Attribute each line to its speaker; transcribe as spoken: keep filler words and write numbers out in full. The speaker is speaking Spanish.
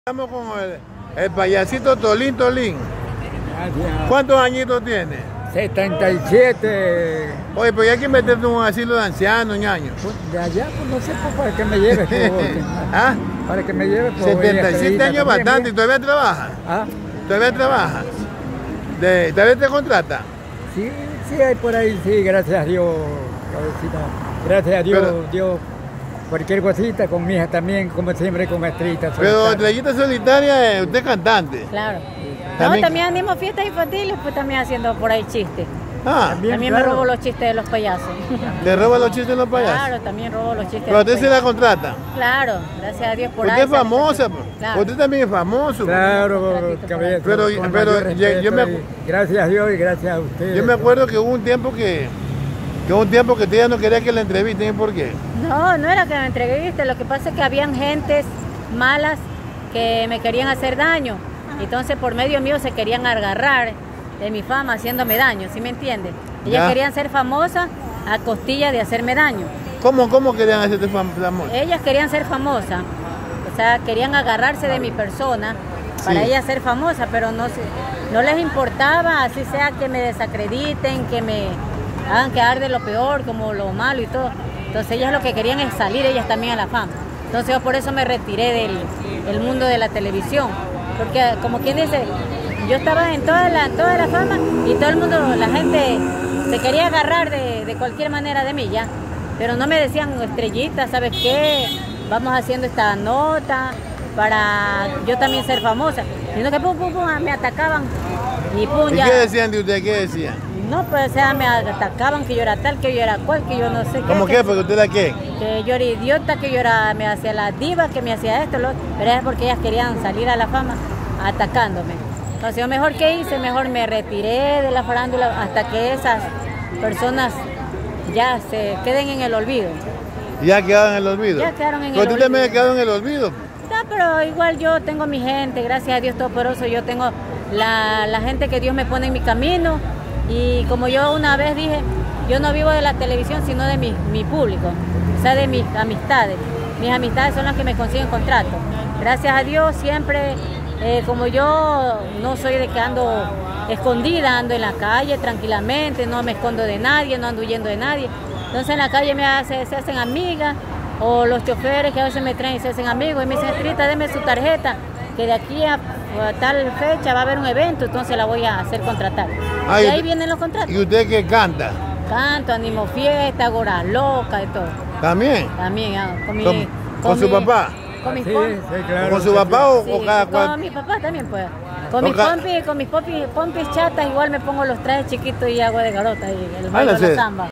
Speaker 1: Estamos con el, el payasito Tolín Tolín.
Speaker 2: Gracias.
Speaker 1: ¿Cuántos añitos tiene?
Speaker 2: setenta y siete.
Speaker 1: Oye, pues ya hay que meterte en un asilo de ancianos, ñaño.
Speaker 2: Pues de allá, pues no sé, pues, para que me lleve. Pues,
Speaker 1: ¿Ah?
Speaker 2: Para que me lleve. Pues,
Speaker 1: setenta y siete años
Speaker 2: también,
Speaker 1: bastante. ¿Y todavía trabaja?
Speaker 2: ¿Ah?
Speaker 1: ¿Todavía trabaja? De, ¿Todavía te contrata?
Speaker 2: Sí, sí, hay por ahí, sí, gracias a Dios, cabecita. Gracias a Dios,
Speaker 1: Pero,
Speaker 2: Dios, cualquier cosita, con mi hija también, como siempre, con estrellita.
Speaker 1: Pero Estrellita Solitaria, eh, usted es cantante.
Speaker 3: Claro.
Speaker 1: ¿También?
Speaker 3: No, también animo fiestas infantiles, pues también haciendo por ahí chistes.
Speaker 1: Ah,
Speaker 2: También,
Speaker 3: También
Speaker 2: claro.
Speaker 3: me robo los chistes de los payasos.
Speaker 1: ¿le roba los chistes a los payasos?
Speaker 3: Claro, también robo los chistes
Speaker 1: Pero
Speaker 3: de los
Speaker 1: usted se la
Speaker 3: payasos.
Speaker 1: contrata.
Speaker 3: Claro, gracias a Dios por
Speaker 1: Usted
Speaker 3: ahí.
Speaker 1: es famosa,
Speaker 3: sale-
Speaker 1: pues.
Speaker 3: Claro.
Speaker 1: Usted también es famoso.
Speaker 2: Claro,
Speaker 3: Contratito
Speaker 2: cabeza,
Speaker 1: Pero-
Speaker 2: con
Speaker 1: pero
Speaker 2: mayor
Speaker 1: yo- yo me-
Speaker 2: respeto y gracias a Dios y gracias a ustedes.
Speaker 1: Yo me acuerdo que hubo un tiempo que, que hubo un tiempo que usted ya no quería que la entrevisten. ¿Y por qué?
Speaker 3: No, no era que me entreguiste, lo que pasa es que habían gentes malas que me querían hacer daño. Entonces por medio mío se querían agarrar de mi fama haciéndome daño, ¿sí me entiendes? Ellas
Speaker 1: Ya.
Speaker 3: querían ser famosas a costilla de hacerme daño.
Speaker 1: ¿Cómo, cómo querían hacerte fam- famoso?
Speaker 3: Ellas querían ser famosas, o sea, querían agarrarse de mi persona para
Speaker 1: Sí.
Speaker 3: ellas ser famosas, pero no, se- no les importaba, así sea que me desacrediten, que me hagan quedar de lo peor, como lo malo y todo. Entonces ellas lo que querían es salir ellas también a la fama. Entonces yo por eso me retiré del, del mundo de la televisión, porque como quien dice, yo estaba en toda la, toda la fama y todo el mundo, la gente se quería agarrar de, de cualquier manera de mí ya, pero no me decían, Estrellita, ¿sabes qué? Vamos haciendo esta nota para yo también ser famosa, sino que pum, pum, pum, me atacaban y pum,
Speaker 1: ¿Y
Speaker 3: ya.
Speaker 1: qué decían de usted? ¿Qué decían?
Speaker 3: No, pues o sea, me atacaban que yo era tal, que yo era cual, que yo no sé qué.
Speaker 1: ¿Cómo
Speaker 3: que,
Speaker 1: qué? ¿Porque usted era qué?
Speaker 3: que yo era idiota, que yo era, me hacía la diva, que me hacía esto, lo otro, pero es porque ellas querían salir a la fama atacándome. Entonces yo mejor que hice, mejor me retiré de la farándula hasta que esas personas ya se queden en el olvido.
Speaker 1: Ya quedaron en el olvido.
Speaker 3: Ya quedaron en
Speaker 1: Pero
Speaker 3: el
Speaker 1: usted también
Speaker 3: olvido.
Speaker 1: quedó en el olvido.
Speaker 3: No, pero igual yo tengo mi gente, gracias a Dios Todopoderoso, yo tengo la, la gente que Dios me pone en mi camino y como yo una vez dije, yo no vivo de la televisión sino de mi, mi público, o sea, de mis amistades. Mis amistades son las que me consiguen contratos. Gracias a Dios siempre, eh, como yo no soy de que ando escondida, ando en la calle tranquilamente, no me escondo de nadie, no ando huyendo de nadie. Entonces en la calle me hace, se hacen amigas, o los choferes que a veces me traen y se hacen amigos y me dicen, Estrellita, deme su tarjeta, que de aquí a, a tal fecha va a haber un evento, entonces la voy a hacer contratar.
Speaker 1: Ah,
Speaker 3: y
Speaker 1: y
Speaker 3: ahí
Speaker 1: usted-
Speaker 3: vienen los contratos.
Speaker 1: ¿Y usted qué canta?
Speaker 3: Canto, animo fiesta, goras locas y todo.
Speaker 1: ¿También?
Speaker 3: También, ah, con mi...
Speaker 1: ¿Con, con su
Speaker 3: mi-
Speaker 1: papá?
Speaker 3: Con mis
Speaker 2: Sí,
Speaker 3: pom-
Speaker 2: sí, claro.
Speaker 1: ¿Con su papá o,
Speaker 3: sí,
Speaker 1: o cada
Speaker 3: con
Speaker 1: cual?
Speaker 3: mi papá también pues. Con
Speaker 1: Con
Speaker 3: mis
Speaker 1: ca-
Speaker 3: pompis, con mis pompis, pompis chatas igual me pongo los trajes chiquitos y hago de garota y el
Speaker 1: Ah,
Speaker 3: baile
Speaker 1: no
Speaker 3: de la
Speaker 1: sé.
Speaker 3: samba.